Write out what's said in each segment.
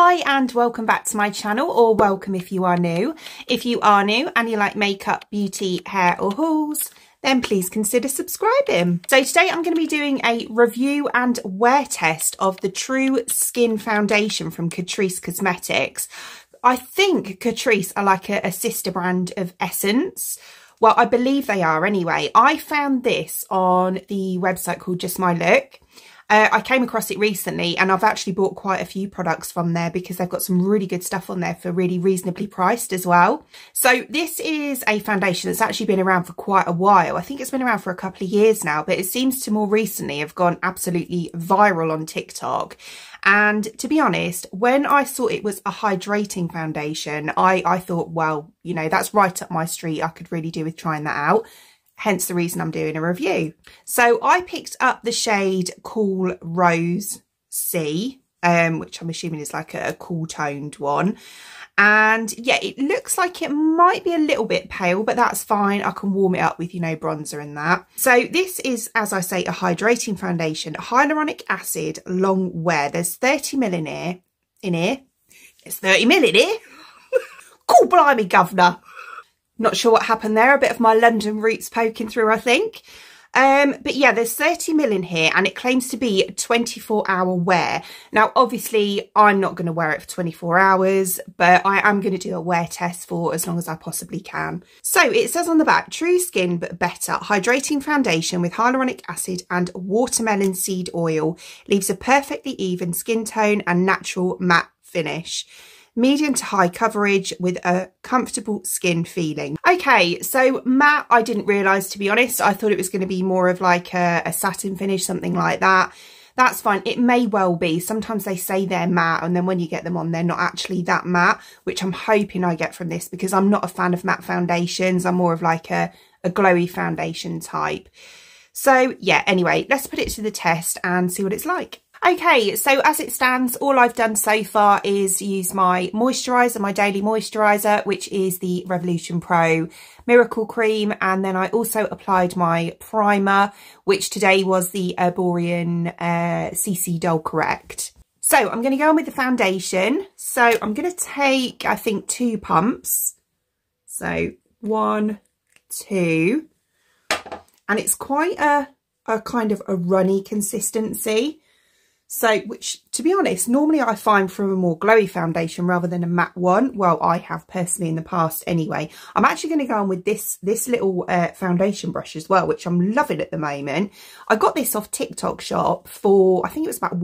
Hi and welcome back to my channel, or welcome if you are new. If you are new and you like makeup, beauty, hair or hauls, then please consider subscribing. So today I'm going to be doing a review and wear test of the True Skin Foundation from Catrice Cosmetics. I think Catrice are like a sister brand of Essence. Well, I believe they are anyway. I found this on the website called Just My Look. I came across it recently and I've actually bought quite a few products from there because they've got some really good stuff on there for really reasonably priced as well. So this is a foundation that's actually been around for quite a while. I think it's been around for a couple of years now, but it seems to more recently have gone absolutely viral on TikTok. And to be honest, when I saw it was a hydrating foundation, I thought, well, you know, that's right up my street. I could really do with trying that out. Hence the reason I'm doing a review. So I picked up the shade Cool Rose C, which I'm assuming is like a cool toned one. And yeah, it looks like it might be a little bit pale, but that's fine. I can warm it up with, you know, bronzer and that. So this is, as I say, a hydrating foundation, hyaluronic acid, long wear. There's 30ml in here. There's 30ml in here. Cool blimey, governor. Not sure what happened there. A bit of my London roots poking through, I think. But yeah, there's 30ml in here and it claims to be 24-hour wear. Now, obviously, I'm not going to wear it for 24 hours, but I am going to do a wear test for as long as I possibly can. So it says on the back, True Skin But Better Hydrating Foundation with Hyaluronic Acid and Watermelon Seed Oil leaves a perfectly even skin tone and natural matte finish. Medium to high coverage with a comfortable skin feeling. Okay, so matte, I didn't realise, to be honest. I thought it was going to be more of like a satin finish, something like that. That's fine. It may well be. Sometimes they say they're matte and then when you get them on, they're not actually that matte, which I'm hoping I get from this because I'm not a fan of matte foundations. I'm more of like a glowy foundation type. So yeah, anyway, let's put it to the test and see what it's like. Okay, so as it stands, all I've done so far is use my moisturiser, my daily moisturiser, which is the Revolution Pro Miracle Cream. And then I also applied my primer, which today was the Herborian CC Dull Correct. So I'm going to go on with the foundation. So I'm going to take, I think, 2 pumps. So 1, 2. And it's quite a kind of a runny consistency. So, which, to be honest, normally I find from a more glowy foundation rather than a matte one. Well, I have personally in the past anyway. I'm actually going to go on with this little foundation brush as well, which I'm loving at the moment. I got this off TikTok shop for, I think it was about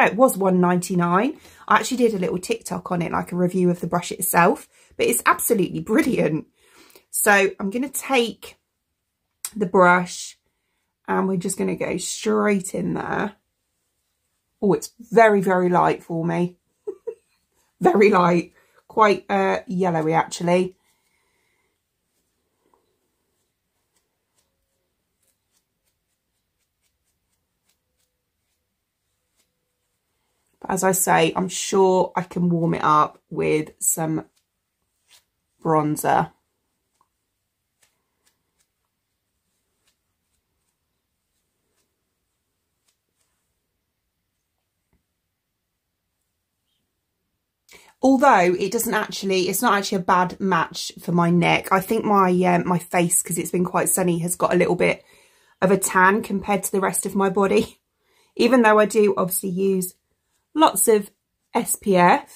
$1.99. I actually did a little TikTok on it, like a review of the brush itself, but it's absolutely brilliant. So I'm going to take the brush and we're just going to go straight in there. Oh, it's very, very light for me. Very light. Quite yellowy, actually. But as I say, I'm sure I can warm it up with some bronzer. Although it doesn't actually, it's not actually a bad match for my neck. I think my my face, because it's been quite sunny, has got a little bit of a tan compared to the rest of my body. Even though I do obviously use lots of SPF.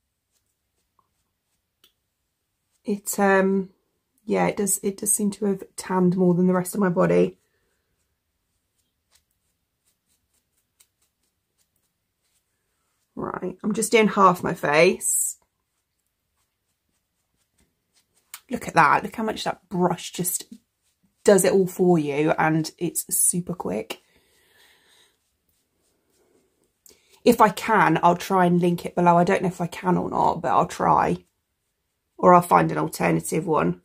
It yeah, it does seem to have tanned more than the rest of my body. Right, I'm just doing half my face. Look at that. Look how much that brush just does it all for you, and it's super quick. If I can, I'll try and link it below. I don't know if I can or not, but I'll try. Or I'll find an alternative one.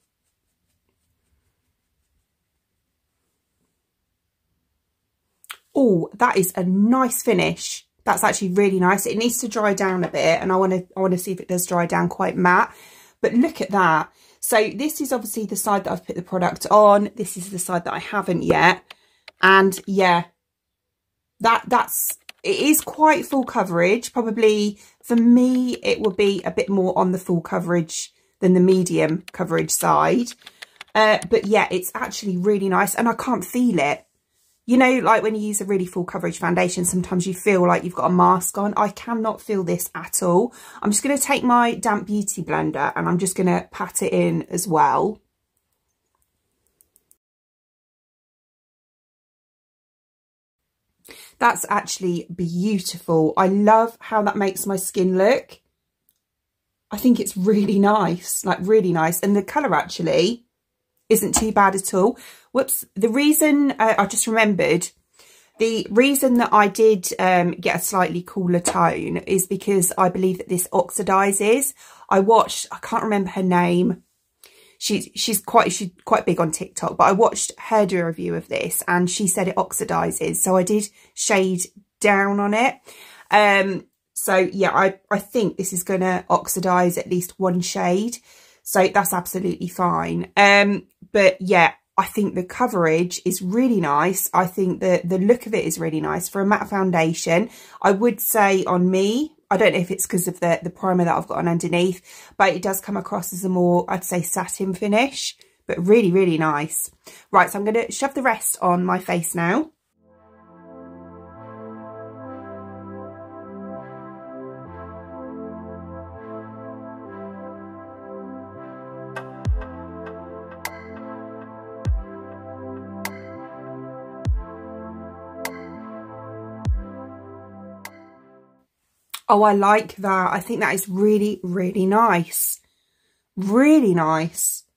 Oh, that is a nice finish. That's actually really nice. It needs to dry down a bit and I want to see if it does dry down quite matte. But look at that. So this is obviously the side that I've put the product on. This is the side that I haven't yet. And yeah, that's it is quite full coverage. Probably for me, it will be a bit more on the full coverage than the medium coverage side. But yeah, it's actually really nice and I can't feel it. You know, like when you use a really full coverage foundation, sometimes you feel like you've got a mask on. I cannot feel this at all. I'm just going to take my damp beauty blender and I'm just going to pat it in as well. That's actually beautiful. I love how that makes my skin look. I think it's really nice, like really nice. And the colour actually isn't too bad at all. Whoops. The reason, I just remembered, the reason that I did get a slightly cooler tone is because I believe that this oxidizes. I can't remember her name. She's quite big on TikTok, but I watched her do a review of this and she said it oxidizes. So I did shade down on it. So yeah, I think this is going to oxidize at least one shade. So that's absolutely fine. But yeah, I think the coverage is really nice. I think the look of it is really nice for a matte foundation. I would say on me, I don't know if it's because of the primer that I've got on underneath, but it does come across as a more, I'd say, satin finish, but really, really nice. Right, so I'm going to shove the rest on my face now. Oh, I like that. I think that is really, really nice. Really nice.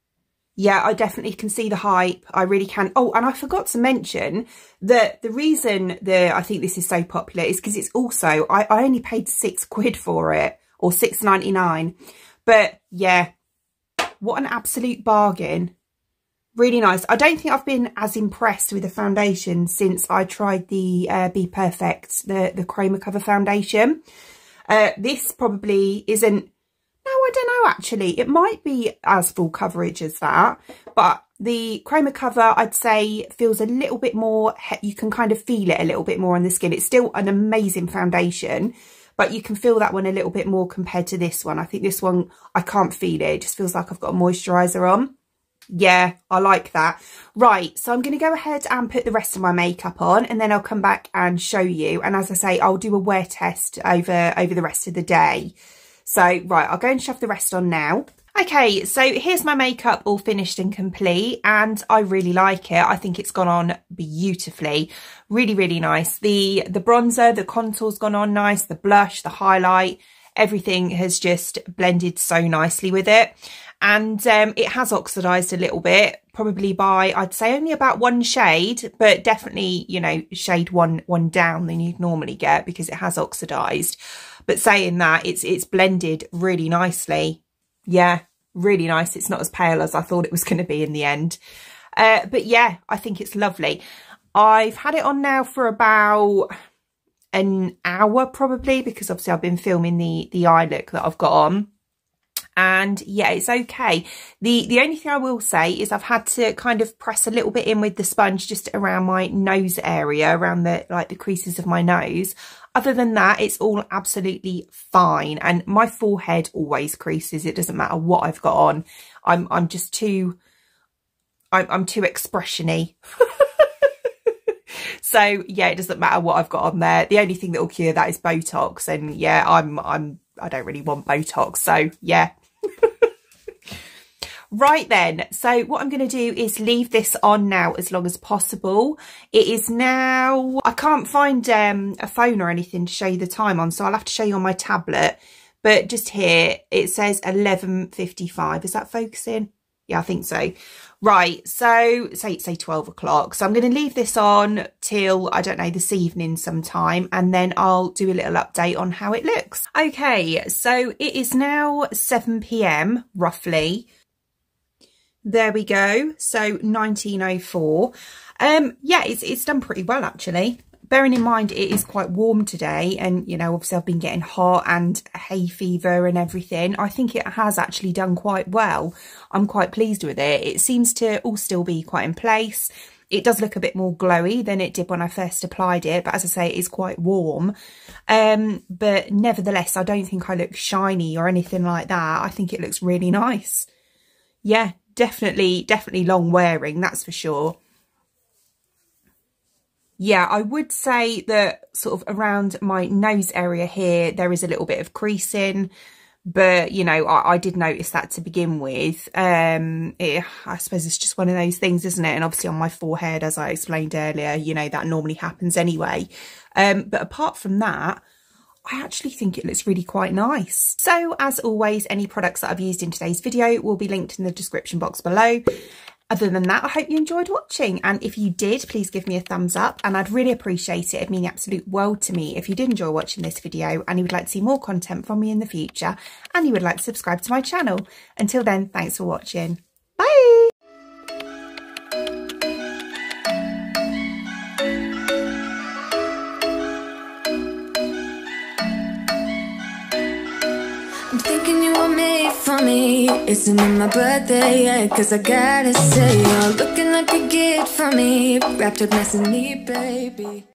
Yeah, I definitely can see the hype. I really can. Oh, and I forgot to mention that the reason that I think this is so popular is because it's also, I only paid £6 for it, or £6.99. But yeah, what an absolute bargain. Really nice. I don't think I've been as impressed with the foundation since I tried the Be Perfect, the Chroma Cover foundation. This probably isn't, no, I don't know actually. It might be as full coverage as that, but the Chroma Cover I'd say feels a little bit more, you can kind of feel it a little bit more on the skin. It's still an amazing foundation, but you can feel that one a little bit more compared to this one. I think this one, I can't feel it. It just feels like I've got a moisturiser on. Yeah, I like that. Right, so I'm going to go ahead and put the rest of my makeup on and then I'll come back and show you. And as I say, I'll do a wear test over the rest of the day. So, right, I'll go and shove the rest on now. Okay, so here's my makeup all finished and complete and I really like it. I think it's gone on beautifully. Really, really nice. The bronzer, the contour's gone on nice, the blush, the highlight, everything has just blended so nicely with it. And it has oxidized a little bit, probably by, I'd say only about one shade, but definitely, you know, shade one down than you'd normally get because it has oxidized. But saying that, it's blended really nicely. Yeah, really nice. It's not as pale as I thought it was going to be in the end. But yeah, I think it's lovely. I've had it on now for about an hour probably, because obviously I've been filming the eye look that I've got on. And yeah, it's okay. The only thing I will say is I've had to kind of press a little bit in with the sponge just around my nose area, around the creases of my nose. Other than that, it's all absolutely fine. And my forehead always creases. It doesn't matter what I've got on. I'm just too, I'm too expression-y. So yeah, it doesn't matter what I've got on there. The only thing that will cure that is Botox. And yeah, I don't really want Botox. So yeah. Right then, so what I'm going to do is leave this on now as long as possible. It is now, I can't find a phone or anything to show you the time on, so I'll have to show you on my tablet. But just here, it says 11:55. Is that focusing? Yeah, I think so. Right, so say 12 o'clock. So I'm going to leave this on till, I don't know, this evening sometime, and then I'll do a little update on how it looks. Okay, so it is now 7 p.m. roughly. There we go. So 19:04. Yeah, it's done pretty well actually. Bearing in mind it is quite warm today, and you know, obviously I've been getting hot and hay fever and everything. I think it has actually done quite well. I'm quite pleased with it. It seems to all still be quite in place. It does look a bit more glowy than it did when I first applied it, but as I say, it is quite warm. But nevertheless, I don't think I look shiny or anything like that. I think it looks really nice. Yeah, definitely long wearing, that's for sure. Yeah, I would say that sort of around my nose area here, there is a little bit of creasing. But, you know, I did notice that to begin with. I suppose it's just one of those things, isn't it? And obviously on my forehead, as I explained earlier, you know, that normally happens anyway. But apart from that, I actually think it looks really quite nice. So as always, any products that I've used in today's video will be linked in the description box below. Other than that, I hope you enjoyed watching. And if you did, please give me a thumbs up. And I'd really appreciate it. It'd mean the absolute world to me if you did enjoy watching this video and you would like to see more content from me in the future and you would like to subscribe to my channel. Until then, thanks for watching. Bye! I'm thinking you were made for me. Isn't it my birthday yet? Cause I gotta say, you're looking like a gift for me. Wrapped up nice and neat, baby.